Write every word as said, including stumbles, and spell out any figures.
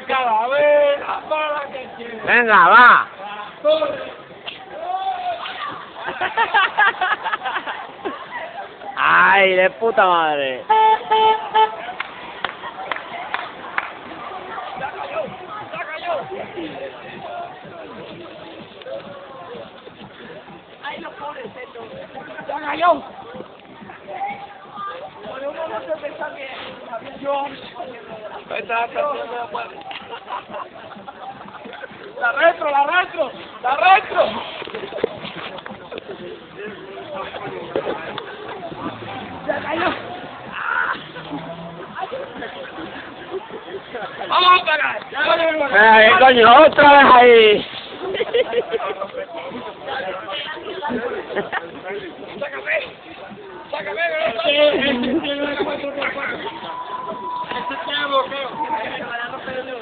la calavera para que quiera. Venga, va. Ay, de puta madre. ¡Ay, los pobrecitos! ¡Ya cayó! Bueno, uno no se piensa que yo... Está ¡La retro, la retro! ¡La retro! ¡Ya cayó! ¡Vamos a pagar! Ay, coño, otra vez ahí. ¡Sácame! ¡Sácame! ¡Este es el bloqueo!